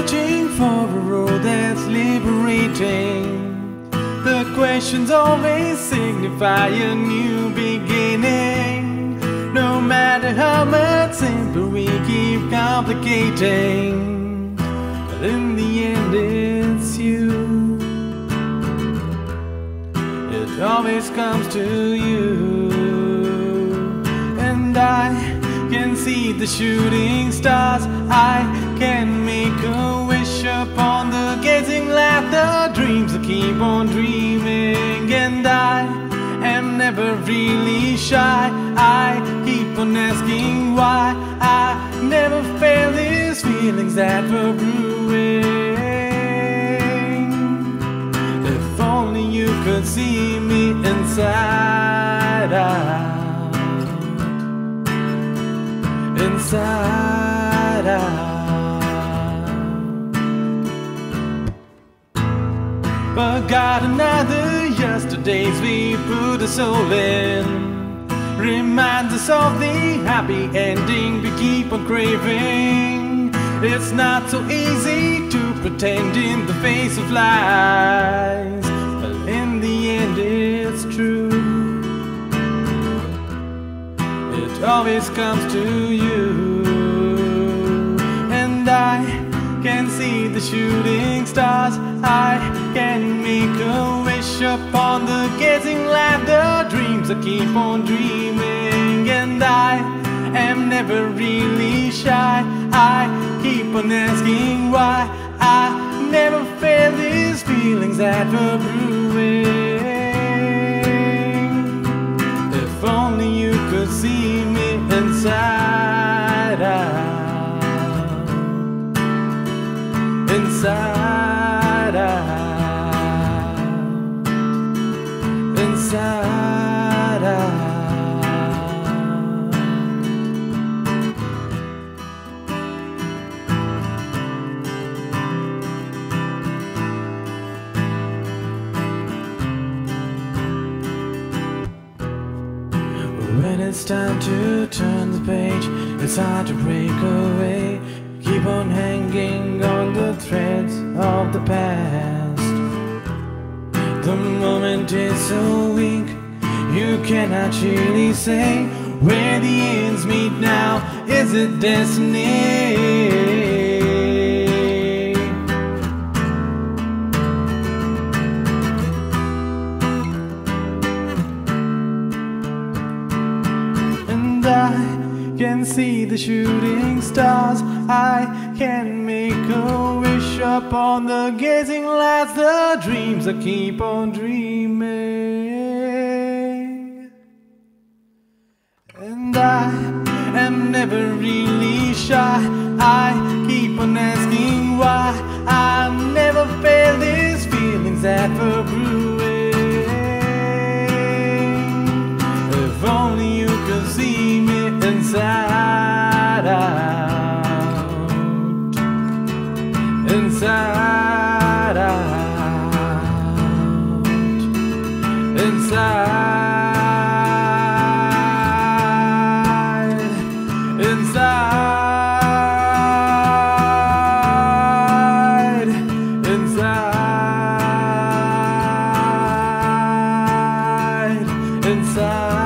searching for a road that's liberating. The questions always signify a new beginning. No matter how much simple we keep complicating, but in the end it's you. It always comes to you. And I can see the shooting stars. I can make a wish upon the gazing light. The dreams that keep on dreaming. And I am never really shy. I keep on asking why. I never fail these feelings that were brewing. If only you could see me inside out. Inside out. But God and other yesterdays we put a soul in. Reminds us of the happy ending we keep on craving. It's not so easy to pretend in the face of lies, but in the end it's true. It always comes to you. And I can see the shooting stars. I can make a wish upon the gazing light. The dreams that keep on dreaming. And I am never really shy. I keep on asking why. I never fail these feelings that were brewing. If only you could see me inside out. Inside out. Inside out. When it's time to turn the page, it's hard to break away. Keep on hanging on the threads of the past. The moment is so weak, you cannot really say where the ends meet now. Is it destiny? And I can see the shooting stars. I can make a wish upon the gazing lights. The dreams that keep on dreaming. And I am never really shy. I keep on asking why. I never fail these feelings that were brewing. If only you could see me inside out. Inside out. Inside. Inside. Inside. Inside.